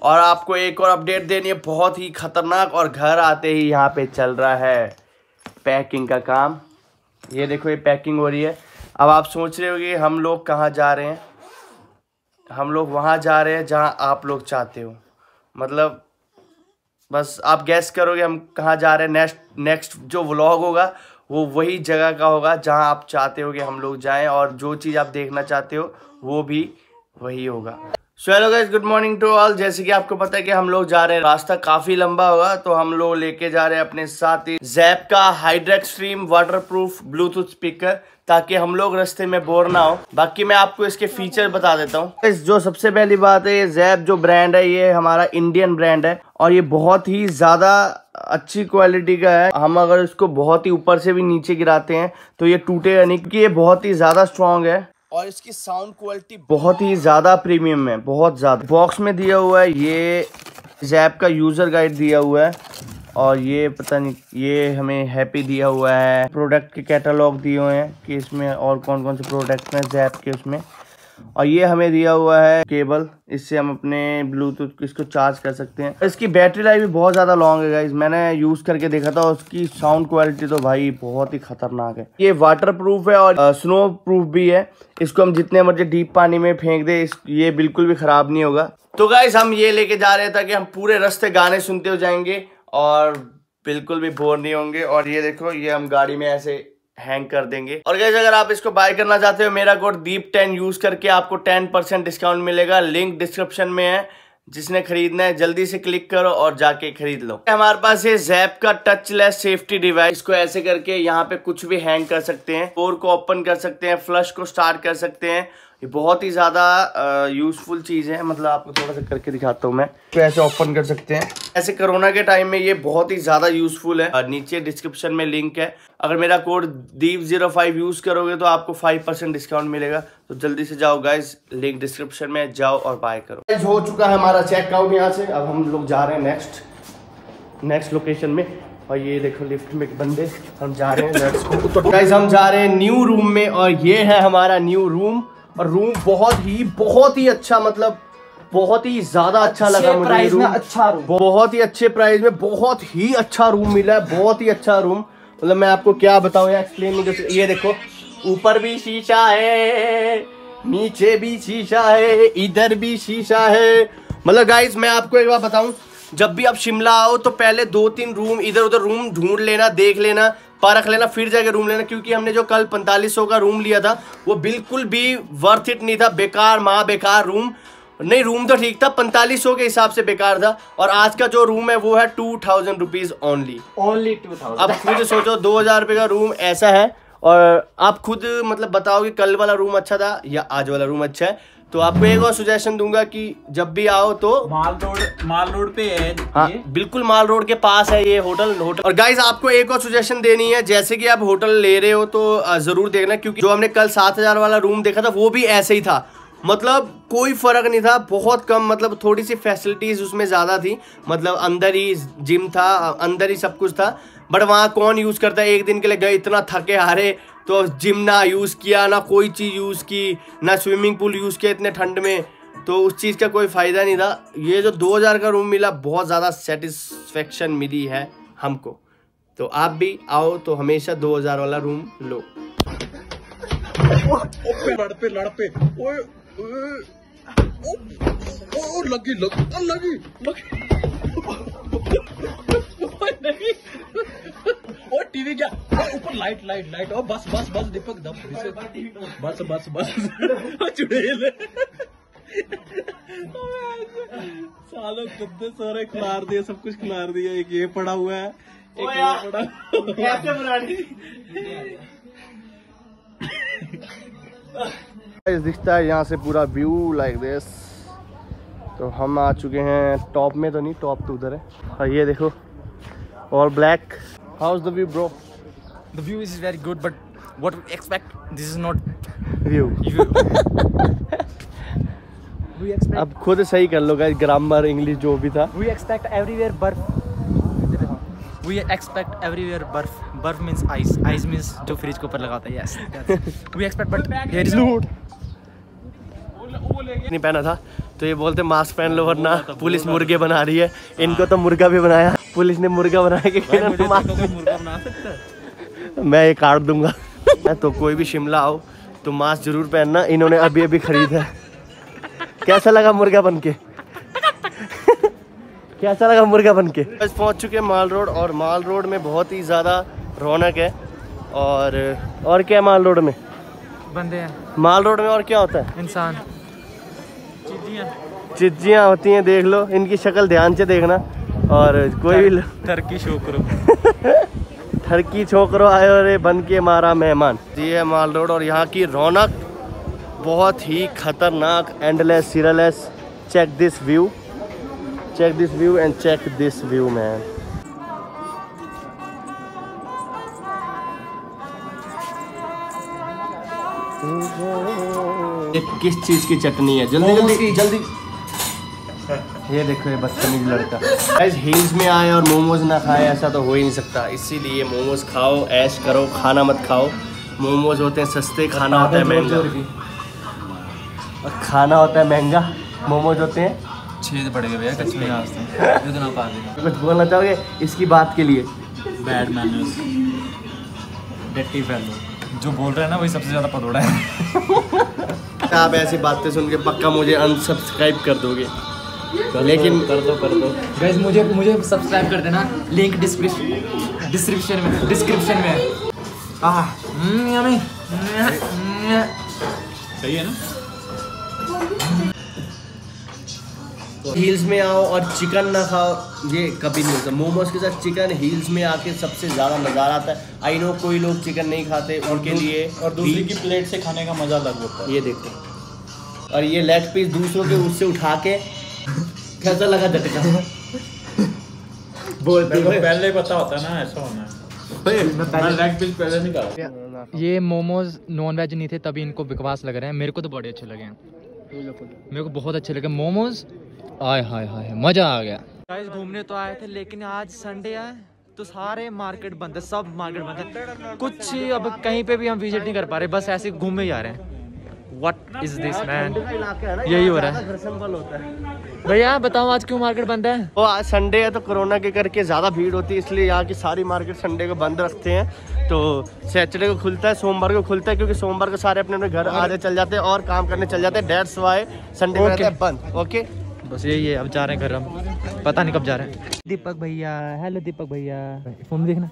और आपको एक और अपडेट देनी है बहुत ही खतरनाक, और घर आते ही यहाँ पे चल रहा है पैकिंग का काम। ये देखो ये पैकिंग हो रही है। अब आप सोच रहे होगे हम लोग कहाँ जा रहे हैं। हम लोग वहाँ जा रहे हैं जहाँ आप लोग चाहते हो, मतलब बस आप गैस करोगे हम कहाँ जा रहे हैं। नेक्स्ट जो व्लॉग होगा वो वही जगह का होगा जहाँ आप चाहते हो कि हम लोग जाएं, और जो चीज़ आप देखना चाहते हो वो भी वही होगा। So hello guys, good morning to all. जैसे कि आपको पता है कि हम लोग जा रहे हैं, रास्ता काफ़ी लंबा होगा, तो हम लोग लेके जा रहे हैं अपने साथ ही ज़ैप का हाइड्रोक्सट्रीम वाटरप्रूफ ब्लूटूथ स्पीकर, ताकि हम लोग रास्ते में बोर ना हो। बाकी मैं आपको इसके फीचर बता देता हूँ। जो सबसे पहली बात है, ये ज़ैप जो ब्रांड है ये हमारा इंडियन ब्रांड है, और ये बहुत ही ज़्यादा अच्छी क्वालिटी का है। हम अगर इसको बहुत ही ऊपर से भी नीचे गिराते हैं तो ये टूटेगा नहीं, क्योंकि ये बहुत ही ज़्यादा स्ट्रॉन्ग है, और इसकी साउंड क्वालिटी बहुत ही ज़्यादा प्रीमियम है, बहुत ज़्यादा। बॉक्स में दिया हुआ है ये ज़ैप का यूज़र गाइड दिया हुआ है, और ये पता नहीं ये हमें हैप्पी दिया हुआ है। प्रोडक्ट के कैटलॉग दिए हुए हैं कि इसमें और कौन कौन से प्रोडक्ट हैं ज़ैप के उसमें, और ये हमें दिया हुआ है केबल, इससे हम अपने ब्लूटूथ इसको चार्ज कर सकते हैं। इसकी बैटरी लाइफ भी बहुत ज़्यादा लॉन्ग है गाइस, मैंने यूज़ करके देखा था। उसकी साउंड क्वालिटी तो भाई बहुत ही खतरनाक है। ये वाटर प्रूफ है और स्नो प्रूफ भी है। इसको हम जितने मर्जी डीप पानी में फेंक दे ये बिल्कुल भी ख़राब नहीं होगा। तो गाइस हम ये लेके जा रहे हैं ताकि हम पूरे रास्ते गाने सुनते हो जाएंगे और बिल्कुल भी बोर नहीं होंगे। और ये देखो ये हम गाड़ी में ऐसे हैंग कर देंगे। और गाइस अगर आप इसको बाय करना चाहते हो, मेरा कोड दीप10 यूज करके आपको 10% डिस्काउंट मिलेगा। लिंक डिस्क्रिप्शन में है, जिसने खरीदना है जल्दी से क्लिक करो और जाके खरीद लो। हमारे पास ये ज़ैप का टचलेस सेफ्टी डिवाइस, इसको ऐसे करके यहाँ पे कुछ भी हैंग कर सकते हैं, डोर को ओपन कर सकते हैं, फ्लश को स्टार्ट कर सकते हैं। ये बहुत ही ज़्यादा यूजफुल चीज़ है। मतलब आपको थोड़ा सा करके दिखाता हूँ मैं, तो ऐसे ओपन कर सकते हैं। ऐसे कोरोना के टाइम में ये बहुत ही ज़्यादा यूजफुल है। और नीचे डिस्क्रिप्शन में लिंक है, अगर मेरा कोड दीप05 यूज़ करोगे तो आपको 5% डिस्काउंट मिलेगा। तो जल्दी से जाओ गाइज, लिंक डिस्क्रिप्शन में जाओ और बाय करो। हो चुका है हमारा चेकआउट यहाँ से। अब हम लोग जा रहे हैं नेक्स्ट लोकेशन में, और ये देखो लिफ्ट में बंदे, हम जा रहे हैं लेट्स गो। गाइज हम जा रहे हैं न्यू रूम में, और ये है हमारा न्यू रूम। और रूम बहुत ही अच्छा, मतलब बहुत ही ज्यादा अच्छा लगा मुझे ये रूम। अच्छा रूम, बहुत ही अच्छे प्राइस में बहुत ही अच्छा रूम मिला है, बहुत ही अच्छा रूम। मतलब मैं आपको क्या बताऊं यार, एक्सप्लेन नहीं कर सकता। ये देखो ऊपर भी शीशा है, नीचे भी शीशा है, इधर भी शीशा है। मतलब गाइस मैं आपको एक बात बताऊं, जब भी आप शिमला आओ तो पहले 2-3 रूम इधर उधर रूम ढूंढ लेना, देख लेना, परख लेना, फिर जाके रूम लेना। क्योंकि हमने जो कल 4500 का रूम लिया था वो बिल्कुल भी वर्थ इट नहीं था। बेकार बेकार रूम नहीं, रूम तो ठीक था, 4500 के हिसाब से बेकार था। और आज का जो रूम है वो है 2000 रुपीज ओनली 2000। अब खुद सोचो 2000 रुपये का रूम ऐसा है, और आप खुद मतलब बताओ कि कल वाला रूम अच्छा था या आज वाला रूम अच्छा है। तो आपको एक और सजेशन दूंगा कि जब भी आओ तो माल रोड पे है। हाँ बिल्कुल माल रोड के पास है ये होटल। और गाइज आपको एक और सजेशन देनी है, जैसे कि आप होटल ले रहे हो तो जरूर देखना, क्योंकि जो हमने कल 7000 वाला रूम देखा था वो भी ऐसे ही था। मतलब कोई फर्क नहीं था, बहुत कम, मतलब थोड़ी सी फैसिलिटीज उसमें ज्यादा थी। मतलब अंदर ही जिम था, अंदर ही सब कुछ था, बट वहाँ कौन यूज करता है। एक दिन के लिए गए, इतना थके हारे, तो जिम ना यूज किया, ना कोई चीज यूज की, ना स्विमिंग पूल यूज किया इतने ठंड में, तो उस चीज का कोई फायदा नहीं था। ये जो 2000 का रूम मिला, बहुत ज्यादा सेटिस्फेक्शन मिली है हमको। तो आप भी आओ तो हमेशा 2000 वाला रूम लो। लड़पे लगी और टीवी क्या ऊपर लाइट और बस दीपक बस चुड़ैल सालों कितने सारे खिलार दिए, सब कुछ खिलार दिया। एक ये पड़ा हुआ है, एक पड़ा दिखता है यहाँ से पूरा व्यू लाइक दिस। तो हम आ चुके हैं टॉप में, तो नहीं, टॉप तो उधर है। और ये देखो all black. How is the view bro? The view is very good, but what we expect, this is not view. We expect, अब खुद सही कर लो गाइस, ग्रामर इंग्लिश जो भी था। we expect everywhere बर्फ। We expect everywhere बर्फ। बर्फ means ice, ice means जो फ्रिज के ऊपर लगाता है। Yes, we expect, but here is not। नहीं पहना था, तो ये बोलते मास्क पहन लो वरना पुलिस मुर्गे बना रही है। इनको तो मुर्गा भी बनाया, पुलिस ने मुर्गा बनाया कि मुर्गा बना सकता है। मैं ये काट दूंगा। तो कोई भी शिमला आओ तो मास्क जरूर पहनना। इन्होंने अभी अभी खरीदा है। कैसा लगा मुर्गा बनके? कैसा लगा मुर्गा बनके? बस पहुंच चुके हैं माल रोड, और माल रोड में बहुत ही ज़्यादा रौनक है। और क्या है माल रोड में? बंदे हैं माल रोड में। और क्या होता है? इंसान, चिज्जियाँ होती हैं, देख लो इनकी शक्ल ध्यान से देखना। और कोई भी टर्की छोकरो ठरकी छोकरो आए और बन के मारा मेहमान। ये है माल रोड, और यहाँ की रौनक बहुत ही खतरनाक, एंडलेस, सिरलेस। Check this view and check this view man. ये किस चीज की चटनी है? जल्दी। ये देखो ये बदतमीज लड़का। गाइस हील्स में आए और मोमोज ना खाए ऐसा तो हो ही नहीं सकता। इसीलिए मोमोज खाओ, ऐश करो, खाना मत खाओ। मोमोज होते हैं सस्ते, खाना होता है महंगा। खाना होता है महंगा, मोमोज होते हैं छेद पड़ गए भैया कच्चे में आज तो इतना पा देगा। कुछ बोलना चाहोगे इसकी बात के लिए? Bad manners, dirty fellow. जो बोल रहे हैं ना वही सबसे ज़्यादा पतोड़ा है। आप ऐसी बातें सुन के पक्का मुझे अनसब्सक्राइब कर दोगे। लेकिन कर दो गाइस, मुझे सब्सक्राइब कर देना, लिंक डिस्क्रिप्शन में है। यम्मी सही है ना। हील्स में आओ और चिकन ना खाओ, ये कभी नहीं होता। मोमोज के साथ चिकन हील्स में आके सबसे ज़्यादा नज़ारा आता है। आई नो कोई लोग चिकन नहीं खाते, उनके लिए और दूसरी की प्लेट से खाने का मज़ा अलग होता है। ये देखो, और ये लेग पीस दूसरों के उससे उठा के कैसा लगा झटका? बोलते पहले पता होता है ना ऐसा होना है। मैं लेग पीस पहले नहीं खा। ये मोमोज नॉन वेज नहीं थे तभी इनको बकवास लग रहे हैं। मेरे को तो बड़े अच्छे लगे हैं, मेरे को बहुत अच्छे लगे मोमोज। आय हाय हाय मजा आ गया। गाइस घूमने तो आए थे लेकिन आज संडे है तो सारे मार्केट बंद है, सब मार्केट बंद है। कुछ अब कहीं पे भी हम विजिट नहीं कर पा रहे, बस ऐसे घूमे ही जा रहे हैं। What is this man? यही हो रहा है। भैया बताओ आज क्यों मार्केट बंद है? वो आज संडे है तो कोरोना के करके ज़्यादा भीड़ होती है, इसलिए यहाँ की सारी मार्केट संडे को बंद रखते हैं। तो सैटरडे को खुलता है, सोमवार को खुलता है, क्योंकि सोमवार को सारे अपने अपने घर आधे चल जाते हैं और काम करने चल जाते हैं। डेट्स वाई संडे को रहता है बंद। ओके बस यही है। अब जा रहे हैं घर, हम पता नहीं कब जा रहे हैं। दीपक भैया, हेलो दीपक भैया, फोन देखना।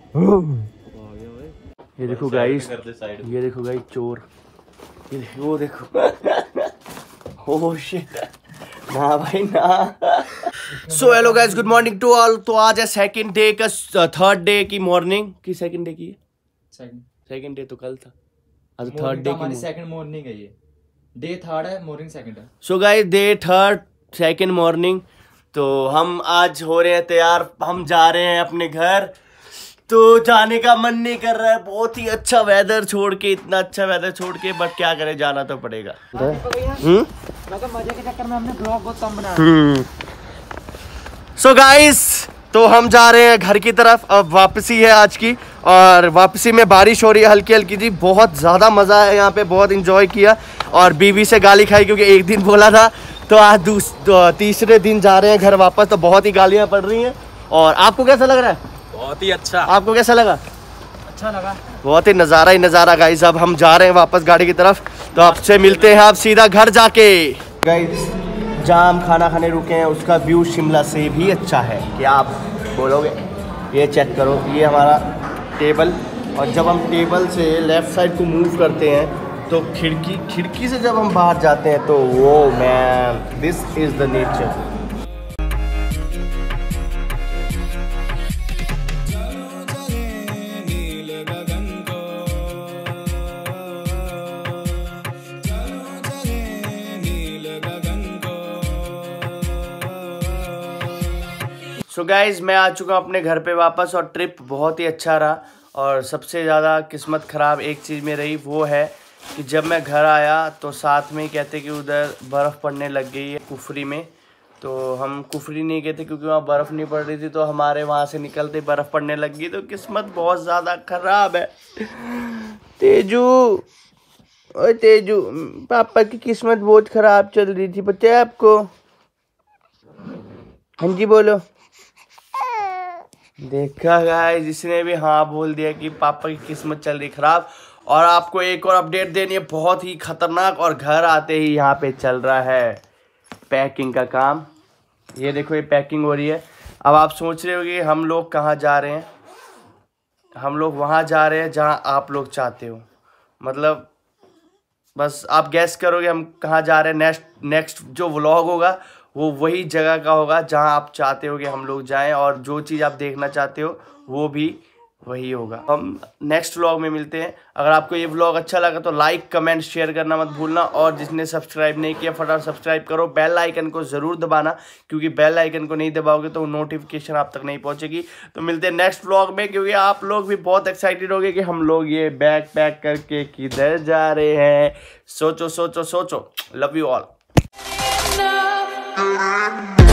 ये देखो गाइस, ये देखो गाइस चोर, ये देखो, वो देखो। ओह शिट, ना भाई ना। So hello guys, good morning to all. तो आज है सेकंड डे का, थर्ड डे की मॉर्निंग की, सेकंड डे की है। सेकंड डे तो कल था, आज थर्ड डे की सेकंड मॉर्निंग है। ये डे थर्ड है, मॉर्निंग सेकंड है। So guys day third second morning. तो हम आज हो रहे हैं तैयार, हम जा रहे हैं अपने घर। तो जाने का मन नहीं कर रहा है, बहुत ही अच्छा वेदर छोड़ के, इतना अच्छा वेदर छोड़ के, बट क्या करें, जाना तो पड़ेगा। मजे के चक्कर में हमने ब्लॉग बहुत कम बनाया। सो गाइस तो हम जा रहे हैं घर की तरफ। अब वापसी है आज की, और वापसी में बारिश हो रही है हल्की हल्की जी। बहुत ज़्यादा मज़ा है यहाँ पे, बहुत इंजॉय किया, और बीवी से गाली खाई क्योंकि एक दिन बोला था। तो आज तीसरे दिन जा रहे हैं घर वापस, तो बहुत ही गालियाँ पड़ रही हैं। और आपको कैसा लग रहा है? बहुत ही अच्छा। आपको कैसा लगा? अच्छा लगा, बहुत ही नज़ारा गाइस। अब हम जा रहे हैं वापस गाड़ी की तरफ, तो आपसे मिलते हैं आप सीधा घर जाके। गाइस जहाँ हम खाना खाने रुके हैं उसका व्यू शिमला से भी अच्छा है, क्या आप बोलोगे? ये चेक करो, ये हमारा टेबल, और जब हम टेबल से लेफ़्ट साइड को मूव करते हैं तो खिड़की से जब हम बाहर जाते हैं तो वो man, this is the nature. So guys मैं आ चुका हूँ अपने घर पे वापस, और ट्रिप बहुत ही अच्छा रहा। और सबसे ज़्यादा किस्मत ख़राब एक चीज़ में रही, वो है कि जब मैं घर आया तो साथ में ही कहते कि उधर बर्फ़ पड़ने लग गई है कुफरी में। तो हम कुफरी नहीं गए थे क्योंकि वहाँ बर्फ़ नहीं पड़ रही थी, तो हमारे वहाँ से निकलते बर्फ़ पड़ने लग गई। तो किस्मत बहुत ज़्यादा ख़राब है। तेजू ओए तेजू, पापा की किस्मत बहुत खराब चल रही थी, पता है आपको? हाँ जी बोलो। देखा गाइस, जिसने भी हाँ बोल दिया कि पापा की किस्मत चल रही खराब। और आपको एक और अपडेट देनी है, बहुत ही खतरनाक। और घर आते ही यहाँ पे चल रहा है पैकिंग का काम। ये देखो, ये पैकिंग हो रही है। अब आप सोच रहे होगे हम लोग कहाँ जा रहे हैं। हम लोग वहाँ जा रहे हैं जहाँ आप लोग चाहते हो। मतलब बस आप गैस करोगे हम कहाँ जा रहे हैं। नेक्स्ट जो व्लॉग होगा वो वही जगह का होगा जहाँ आप चाहते हो कि हम लोग जाएं, और जो चीज़ आप देखना चाहते हो वो भी वही होगा। हम नेक्स्ट व्लॉग में मिलते हैं। अगर आपको ये व्लॉग अच्छा लगा तो लाइक कमेंट शेयर करना मत भूलना, और जिसने सब्सक्राइब नहीं किया फटाफट सब्सक्राइब करो। बेल आइकन को ज़रूर दबाना, क्योंकि बेल आइकन को नहीं दबाओगे तो नोटिफिकेशन आप तक नहीं पहुंचेगी। तो मिलते हैं नेक्स्ट व्लॉग में, क्योंकि आप लोग भी बहुत एक्साइटेड होंगे कि हम लोग ये बैग पैक करके किधर जा रहे हैं। सोचो सोचो सोचो। Love you all.